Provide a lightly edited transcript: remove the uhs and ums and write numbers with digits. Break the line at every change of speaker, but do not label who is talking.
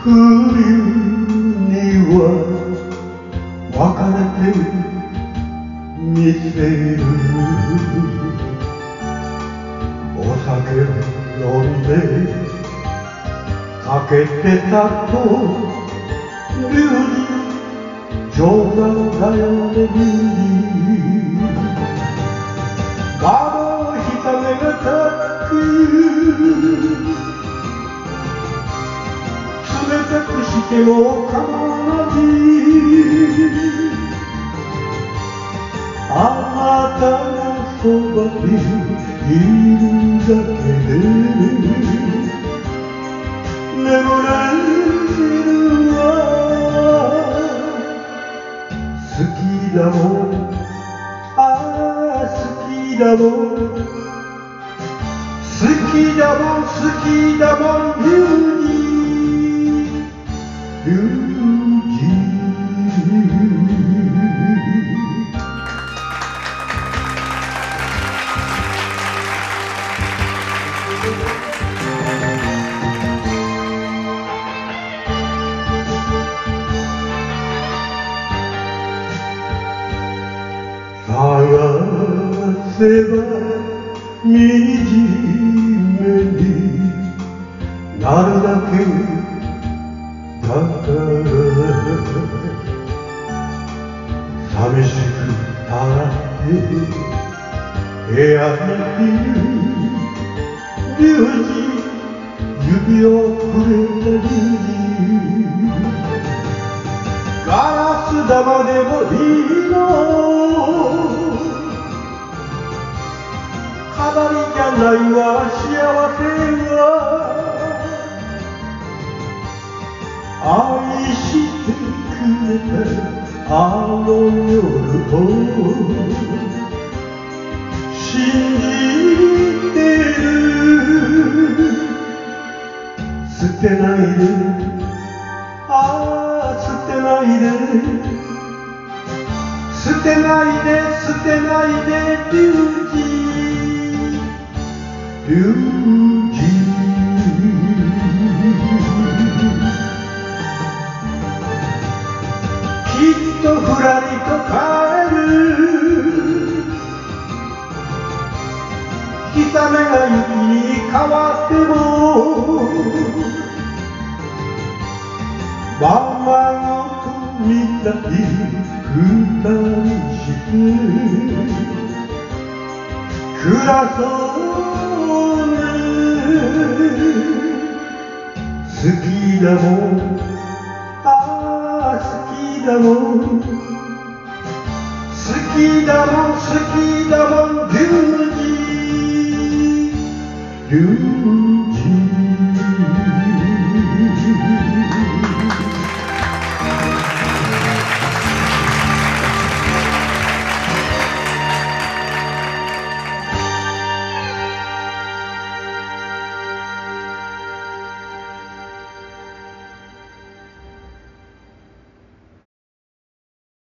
冬には別れてみせる。お酒飲んでかけてたとリュウジ冗談だよね。リュウジ窓日陰が高く冷たくしても構わないあなたのそばにいるだけで眠れるわ。好きだもんああ好きだもん好きだもん好きだもんリュウジリュウジ。探せば惨めになるだけだから寂しくたって部屋にいるリュウジ指をくれたリュウジガラス玉でもいいの飾りじゃないわ幸せは愛してくれたあの夜を信じてる。捨てないでああ捨てないで捨てないで捨てないでリュウジリュウジ。きっとふらりと帰る氷雨が雪に変わってもままごとみたい二人して暮らそうね。好きだもんああ好きだもん好きだもん好きだもんリュウジリュウジ。